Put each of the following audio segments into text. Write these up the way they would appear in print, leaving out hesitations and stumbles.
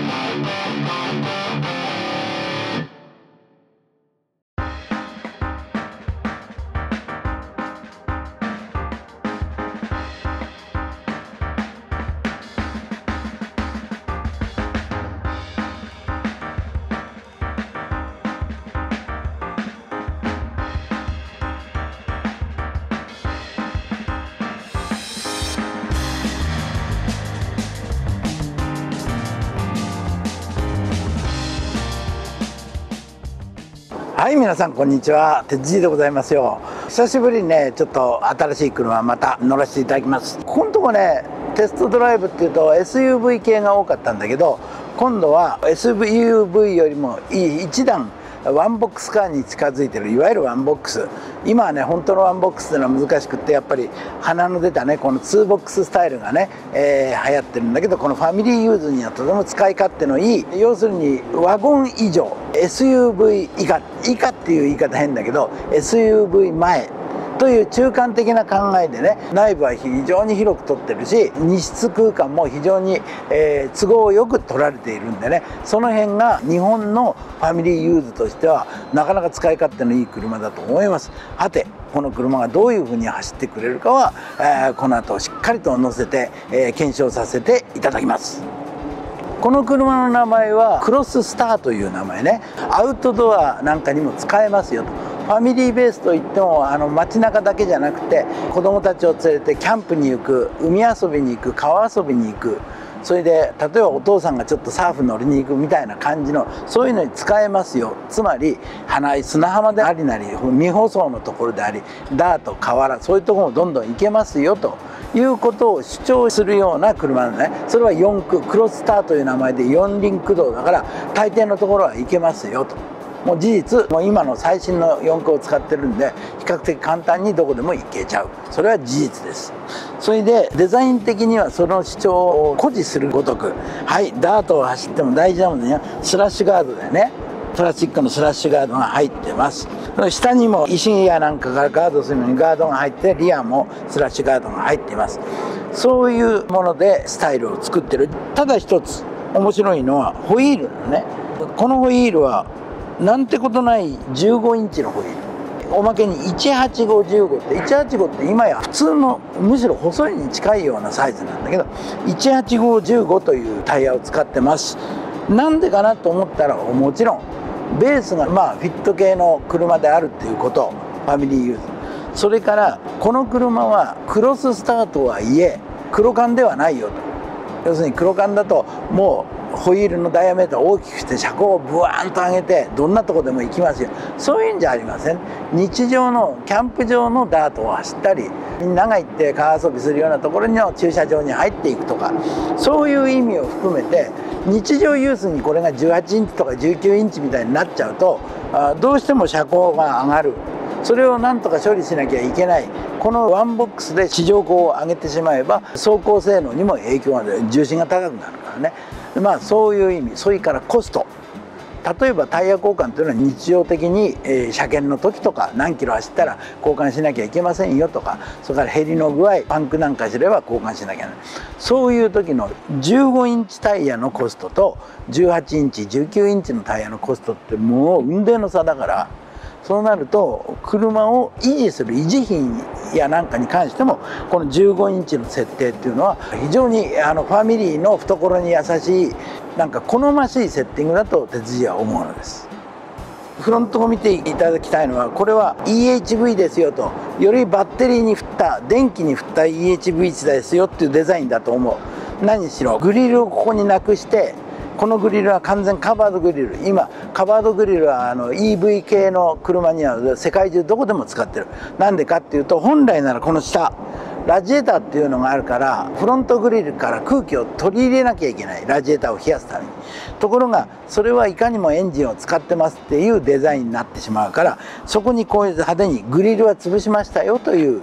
はい、皆さんこんにちは、鉄Gでございますよ。久しぶりにね、ちょっと新しい車また乗らせていただきます。ここのとこね、テストドライブっていうと SUV 系が多かったんだけど、今度は SUV よりもいい一段ワンボックスカーに近づいてる、いわゆるワンボックス。今はね、本当のワンボックスっていうのは難しくって、やっぱり鼻の出たね、この2ボックススタイルがね、流行ってるんだけど、このファミリーユーズにはとても使い勝手のいい、要するにワゴン以上 SUV 以下っていう言い方変だけど SUV 前という中間的な考えでね、内部は非常に広く取ってるし、荷室空間も非常に、都合よく取られているんでね、その辺が日本のファミリーユーズとしてはなかなか使い勝手のいい車だと思います。はて、この車がどういうふうに走ってくれるかは、この後しっかりと乗せて、検証させていただきます。この車の名前はクロススターという名前ね。アウトドアなんかにも使えますよと。ファミリーベースといっても街中だけじゃなくて、子供たちを連れてキャンプに行く、海遊びに行く、川遊びに行く、それで例えばお父さんがちょっとサーフ乗りに行くみたいな感じの、そういうのに使えますよ。つまり砂浜でありなり未舗装のところであり、ダート、河原、そういうところもどんどん行けますよということを主張するような車なのね。それは4駆クロススターという名前で4輪駆動だから、大抵のところは行けますよと。もう事実、もう今の最新の4駆を使ってるんで、比較的簡単にどこでも行けちゃう。それは事実です。それでデザイン的にはその主張を誇示するごとく、はい、ダートを走っても大事なものにはスラッシュガードだよね。プラスチックのスラッシュガードが入ってます。下にも石やなんかからガードするのにガードが入って、リアもスラッシュガードが入っています。そういうものでスタイルを作ってる。ただ一つ面白いのはホイールのね。このホイールはなんてことない15インチのホイール。おまけに18515って、185って今や普通のむしろ細いに近いようなサイズなんだけど、18515というタイヤを使ってます。なんでかなと思ったら、もちろんベースがフィット系の車であるっていうこと、ファミリーユーズ。それからこの車はクロススターとはいえ黒缶ではないよと。要するに黒缶だともうホイールのダイヤメーターを大きくして車高をブワーンと上げてどんなとこでも行きますよ。そういうんじゃありません。日常のキャンプ場のダートを走ったり、みんなが行って川遊びするようなところの駐車場に入っていくとか、そういう意味を含めて日常ユースにこれが18インチとか19インチみたいになっちゃうと、どうしても車高が上がる。それをなんとか処理しなきゃいけない。このワンボックスで市場高を上げてしまえば走行性能にも影響が出る。重心が高くなるからね。そういう意味。それからコスト。例えばタイヤ交換というのは日常的に、車検の時とか何キロ走ったら交換しなきゃいけませんよとか、それからヘリの具合、パンクなんかすれば交換しなきゃいけない。そういう時の15インチタイヤのコストと18インチ19インチのタイヤのコストってもう雲泥の差だから、そうなると車を維持する維持費やなんかに関してもこの15インチの設定っていうのは非常にファミリーの懐に優しい、なんか好ましいセッティングだと鉄Gは思うのです。フロントを見ていただきたいのは、これは EHV ですよと、よりバッテリーに振った電気に振った EHV ですよっていうデザインだと思う。何しろグリルをここになくして、このグリルは完全カバードグリル。今カバードグリルはEV 系の車には世界中どこでも使ってる。なんでかっていうと、本来ならこの下ラジエーターっていうのがあるから、フロントグリルから空気を取り入れなきゃいけない。ラジエーターを冷やすために。ところがそれはいかにもエンジンを使ってますっていうデザインになってしまうから、そこにこういう派手にグリルは潰しましたよという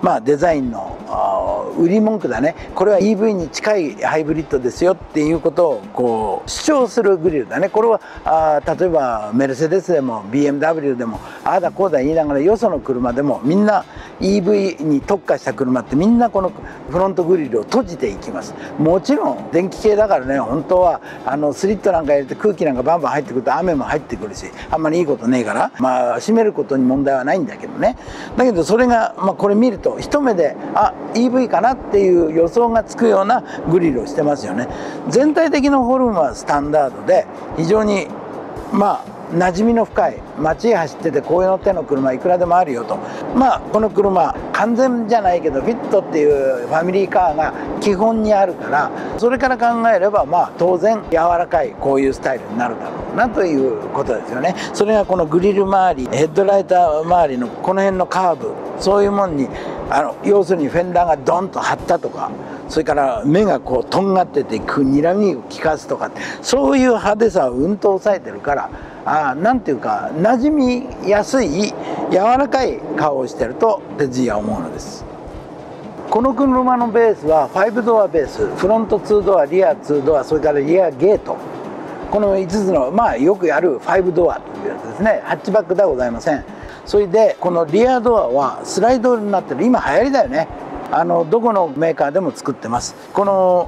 デザインの売り文句だね。これは EV に近いハイブリッドですよっていうことをこう主張するグリルだね。これは例えばメルセデスでも BMW でもああだこうだ言いながら、よその車でもみんな EV に特化した車ってみんなこのフロントグリルを閉じていきます。もちろん電気系だからね、本当はスリットなんか入れて空気なんかバンバン入ってくると雨も入ってくるし、あんまりいいことねえから、閉めることに問題はないんだけどね。だけどそれが、これ見ると一目でEV かなっていう予想がつくようなグリルをしてますよね。全体的なフォルムはスタンダードで非常に馴染みの深い、街走っててこういうの手の車いくらでもあるよと。この車完全じゃないけどフィットっていうファミリーカーが基本にあるから、それから考えれば当然柔らかいこういうスタイルになるだろうなということですよね。それがこのグリル周り、ヘッドライター周りのこの辺のカーブ、そういうもんに要するにフェンダーがドンと張ったとか、それから目がこうとんがってて睨みを利かすとか、そういう派手さをうんと抑えてるから、なんていうか馴染みやすい柔らかい顔をしてると哲也は思うのです。この車のベースは5ドアベース、フロント2ドア、リア2ドア、それからリアゲート、この5つのよくやる5ドアというやつですね。ハッチバックではございません。それでこのリアドアはスライドになってる、今流行りだよね。どこのメーカーでも作ってます。この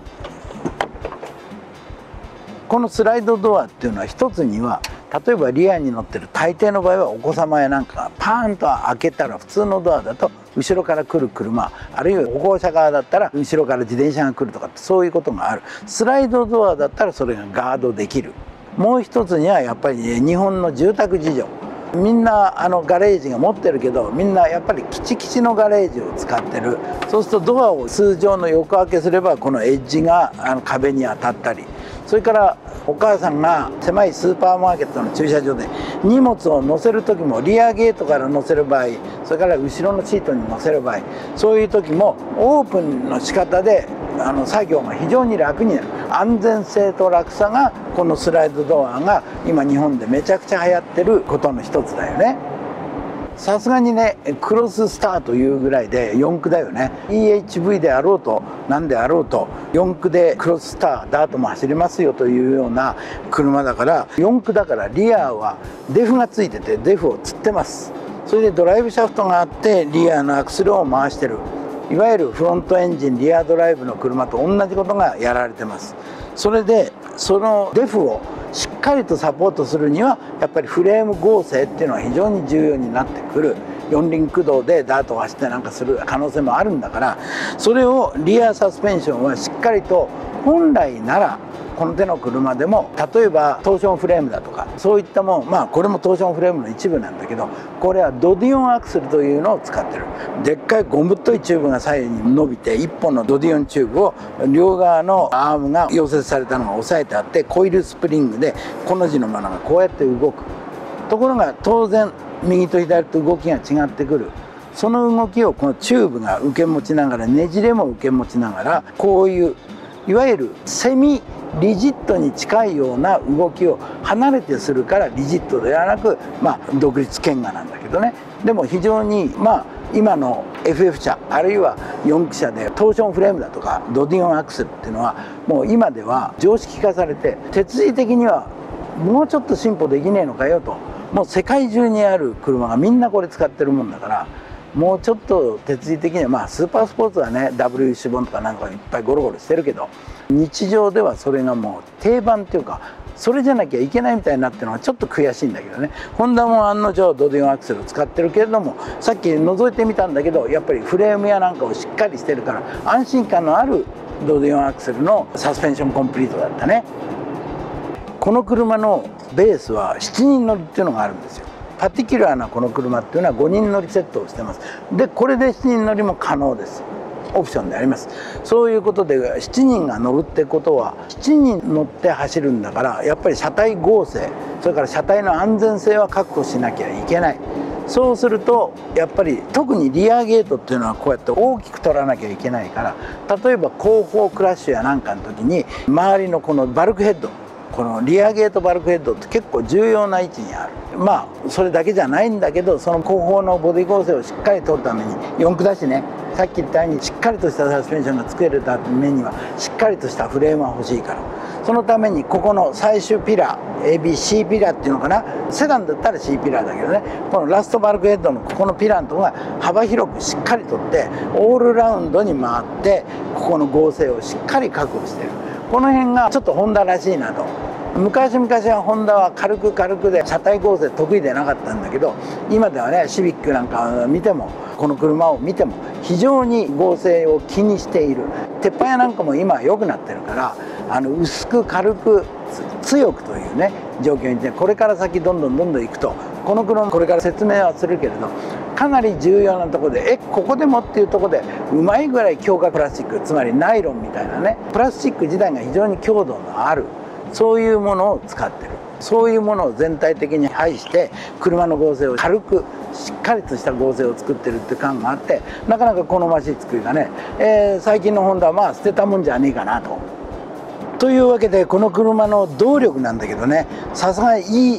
スライドドアっていうのは一つには、例えばリアに乗ってる大抵の場合はお子様やなんかがパーンと開けたら、普通のドアだと後ろから来る車、あるいは歩行者側だったら後ろから自転車が来るとかって、そういうことがある。スライドドアだったらそれがガードできる。もう一つにはやっぱり日本の住宅事情、みんなガレージが持ってるけど、みんなやっぱりキチキチのガレージを使ってる。そうするとドアを通常の横開けすればこのエッジが壁に当たったり、それからお母さんが狭いスーパーマーケットの駐車場で荷物を載せる時も、リアゲートから載せる場合、それから後ろのシートに載せる場合、そういう時もオープンの仕方で作業が非常に楽になる。安全性と楽さがこのスライドドアが今日本でめちゃくちゃ流行ってることの一つだよね。さすがにね、クロススターというぐらいで4駆だよね。 EHV であろうと何であろうと4駆でクロススターダートも走りますよというような車だから、4駆だからリアはデフがついててデフをつってます。それでドライブシャフトがあってリアのアクセルを回してる、いわゆるフロントエンジンリアドライブの車と同じことがやられてます。それでそのデフをしっかりとサポートするにはやっぱりフレーム合成っていうのは非常に重要になってくる。四輪駆動でダートを走ってなんかする可能性もあるんだから、それをリアサスペンションはしっかりと、本来ならこの手の車でも例えばトーションフレームだとかそういったもん、これもトーションフレームの一部なんだけど、これはドディオンアクセルというのを使ってる。でっかいゴム太いチューブが左右に伸びて、1本のドディオンチューブを両側のアームが溶接されたのが押さえてあって、コイルスプリングでこの字のものがこうやって動く。ところが当然右と左と動きが違ってくる。その動きをこのチューブが受け持ちながら、ねじれも受け持ちながら、こういういわゆるセミリジットに近いような動きを離れてするからリジットではなく、独立懸崖なんだけどね。でも非常に今の FF 車あるいは4駆車でトーションフレームだとかドディオンアクセルっていうのはもう今では常識化されて、鉄人的にはもうちょっと進歩できねえのかよと。もう世界中にある車がみんなこれ使ってるもんだから、もうちょっと鉄人的にはスーパースポーツはね W シボンとかなんかいっぱいゴロゴロしてるけど、日常ではそれがもう定番っていうか、それじゃなきゃいけないみたいになってるのはちょっと悔しいんだけどね。ホンダも案の定ドディオンアクセルを使ってるけれども、さっき覗いてみたんだけど、やっぱりフレームやなんかをしっかりしてるから安心感のあるドディオンアクセルのサスペンションコンプリートだったね。この車のベースは7人乗りっていうのがあるんですよ。パティキュラーなこの車っていうのは5人乗りセットをしてます。でこれで7人乗りも可能です。オプションであります。そういうことで7人が乗るってことは7人乗って走るんだから、やっぱり車体合成、それから車体の安全性は確保しなきゃいけない。そうするとやっぱり特にリアゲートっていうのはこうやって大きく取らなきゃいけないから、例えば後方クラッシュやなんかの時に周りのこのバルクヘッド、 このリアゲートバルクヘッドって結構重要な位置にある。まあそれだけじゃないんだけど、その後方のボディ構成をしっかり取るために4駆だしね、さっき言ったようにしっかりとしたサスペンションが作れるためにはしっかりとしたフレームが欲しいから、そのためにここの最終ピラー ABC ピラーっていうのかな、セダンだったら C ピラーだけどね、このラストバルクヘッドのここのピラーのところが幅広くしっかり取ってオールラウンドに回ってここの剛性をしっかり確保してる。この辺がちょっとホンダらしいなと。昔々はホンダは軽くで車体構成得意でなかったんだけど、今ではねシビックなんか見てもこの車を見ても非常に剛性を気にしている。鉄板屋なんかも今は良くなってるから、薄く軽く強くというね状況にて、これから先どんどん行くと、この車これから説明はするけれどかなり重要なところで、ここでもっていうところでうまいぐらい強化プラスチック、つまりナイロンみたいなね、プラスチック自体が非常に強度のある、そういうものを使ってる。そういうものを全体的に配して車の剛性を軽くしっかりとした剛性を作ってるって感があって、なかなか好ましい作りがね、最近のホンダはまあ捨てたもんじゃねえかなと。というわけでこの車の動力なんだけどね、さすが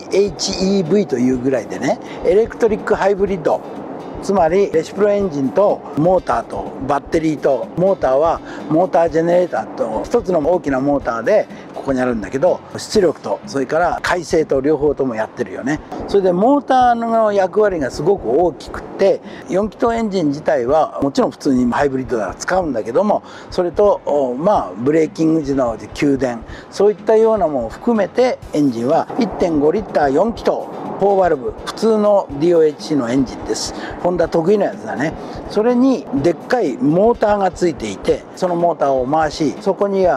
EHEV というぐらいでね、エレクトリックハイブリッド、つまりレシプロエンジンとモーターとバッテリーと、モーターはモータージェネレーターと一つの大きなモーターでここにあるんだけど、出力とそれから回生と両方ともやってるよね。それでモーターの役割がすごく大きくて、4気筒エンジン自体はもちろん普通にハイブリッドだから使うんだけども、それとまあブレーキング時の給電、そういったようなものを含めてエンジンは 1.5 リッター4気筒4バルブ、普通の DOHC のエンジンです。ホンダ得意なやつだね。それにでっかいモーターがついていて、そのモーターを回し、そこには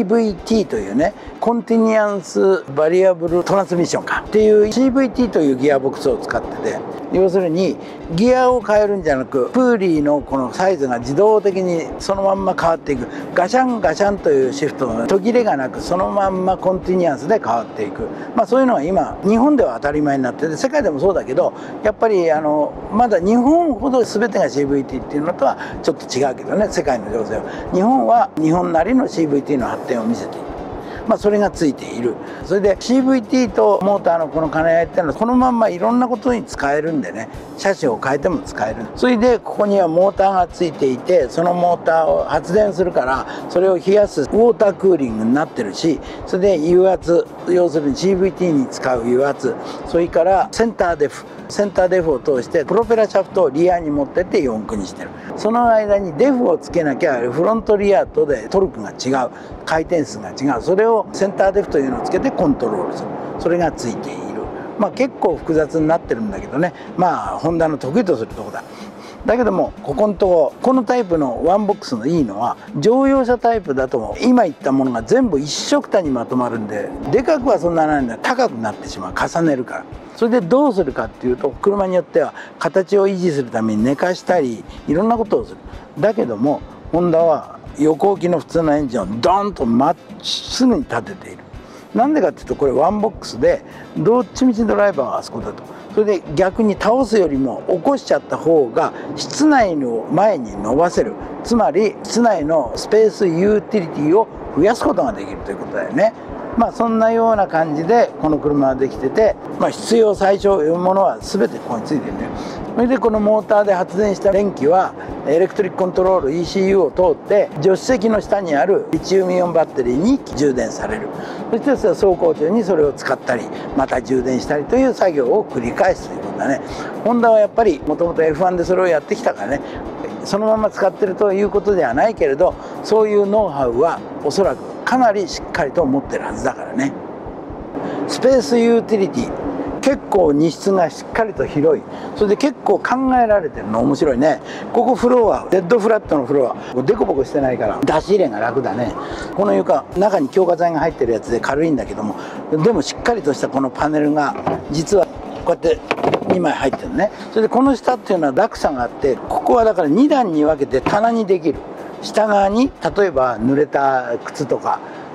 CVT というね、コンティニアンスバリアブルトランスミッションかっていう CVT というギアボックスを使ってて、要するにギアを変えるんじゃなく、プーリーのこのサイズが自動的にそのまんま変わっていく、ガシャンガシャンというシフトの途切れがなく、そのまんまコンティニアンスで変わっていく、まあそういうのが今日本では当たり前になってて、世界でもそうだけど、やっぱりまだ日本ほど全てが CVT っていうのとはちょっと違うけどね、世界の情勢は。日本は日本なりの CVT の発展を見せている。まあそれがついている。それで CVT とモーターのこの兼ね合いっていうのはこのまんまいろんなことに使えるんでね、車種を変えても使える。それでここにはモーターがついていて、そのモーターを発電するから、それを冷やすウォータークーリングになってるし、それで油圧、要するに CVT に使う油圧、それからセンターデフを通してプロペラシャフトをリアに持ってって4駆にしてる。その間にデフをつけなきゃフロントリアとでトルクが違う、回転数が違う、それをセンターデフというのをつけてコントロールする。それがついている。まあ結構複雑になってるんだけどね、まあホンダの得意とするとこだ。だけどもここのとこ、このタイプのワンボックスのいいのは、乗用車タイプだと今言ったものが全部一緒くたにまとまるんで、でかくはそんなないんだ、高くなってしまう、重ねるから。それでどうするかっていうと、車によっては形を維持するために寝かしたりいろんなことをする。だけどもホンダは横置きの普通のエンジンをドーンとまっすぐに立てている。なんでかっていうと、これワンボックスでどっちみちドライバーはあそこだと。それで逆に倒すよりも起こしちゃった方が室内の前に伸ばせる、つまり室内のスペースユーティリティを増やすことができるということだよね。まあそんなような感じでこの車はできてて、まあ必要最小いうものは全てここについてるね。それでこのモーターで発電した電気はエレクトリックコントロール ECU を通って助手席の下にあるリチウムイオンバッテリーに充電される。そして走行中にそれを使ったりまた充電したりという作業を繰り返すということだね。ホンダはやっぱりもともと F1 でそれをやってきたからね、そのまま使ってるということではないけれど、そういうノウハウはおそらくかなりしっかりと持ってるはずだからね。スペースユーティリティ、結構荷室がしっかりと広い。それで結構考えられてるの面白いね。ここフロア、デッドフラットのフロア、デコボコしてないから出し入れが楽だね。この床、中に強化材が入ってるやつで軽いんだけども、でもしっかりとしたこのパネルが実はこうやって2枚入ってるね。それでこの下っていうのは落差があって、ここはだから2段に分けて棚にできる。下側に例えば濡れた靴とか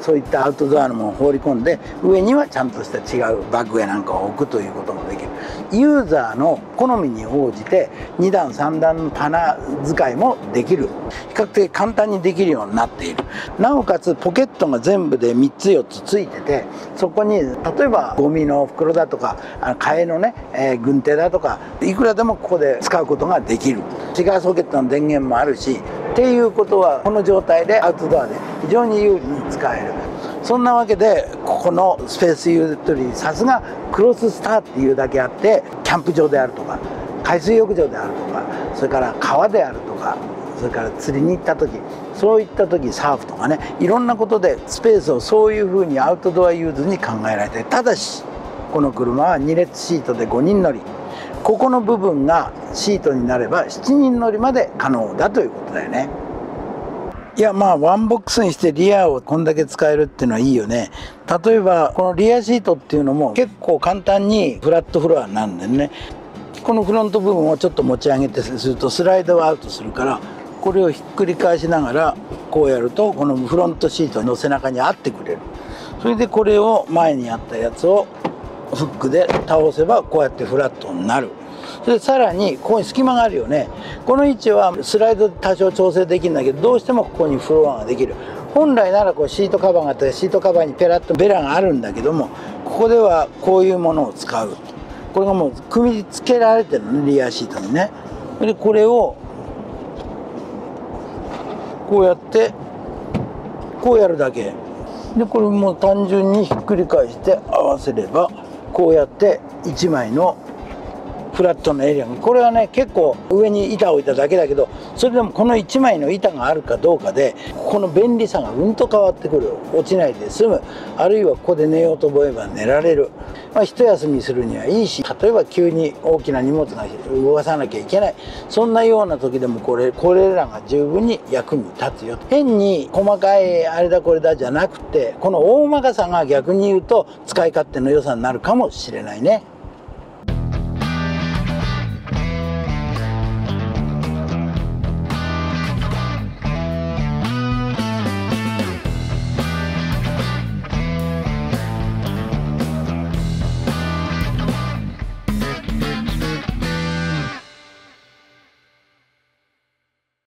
そういったアウトドアのものを放り込んで、上にはちゃんとした違うバッグやなんかを置くということもできる。ユーザーの好みに応じて2段3段の棚使いもできる。比較的簡単にできるようになっている。なおかつポケットが全部で3つ4つついてて、そこに例えばゴミの袋だとか替えのね、軍手だとかいくらでもここで使うことができる。シガーソケットの電源もあるしっていうことは、この状態でアウトドアで非常に有利に使える。そんなわけでここのスペースユーティリティ、さすがクロススターっていうだけあって、キャンプ場であるとか海水浴場であるとか、それから川であるとか、それから釣りに行った時、そういった時サーフとかね、いろんなことでスペースをそういうふうにアウトドアユーズに考えられている。ただしこの車は2列シートで5人乗り、ここの部分がシートになれば7人乗りまで可能だということだよね。いや、まあワンボックスにしてリアをこんだけ使えるっていうのはいいよね。例えばこのリアシートっていうのも結構簡単にフラットフロアになるんだよね。このフロント部分をちょっと持ち上げてするとスライドアウトするから、これをひっくり返しながらこうやるとこのフロントシートの背中に合ってくれる。それでこれを前にあったやつをフックで倒せばこうやってフラットになる。それでさらにここに隙間があるよね。この位置はスライドで多少調整できるんだけど、どうしてもここにフロアができる。本来ならこうシートカバーがあって、シートカバーにペラッとベラがあるんだけども、ここではこういうものを使う。これがもう組み付けられてるのね、リアシートにね。でこれをこうやってこうやるだけで、これも単純にひっくり返して合わせればこうやって1枚のフラットなエリアが、これはね結構上に板を置いただけだけど、それでもこの1枚の板があるかどうかでこの便利さがうんと変わってくる。落ちないで済む、あるいはここで寝ようと思えば寝られる。一休みするにはいいし、例えば急に大きな荷物が動かさなきゃいけない、そんなような時でもこれらが十分に役に立つよ。変に細かいあれだこれだじゃなくて、この大まかさが逆に言うと使い勝手の良さになるかもしれないね。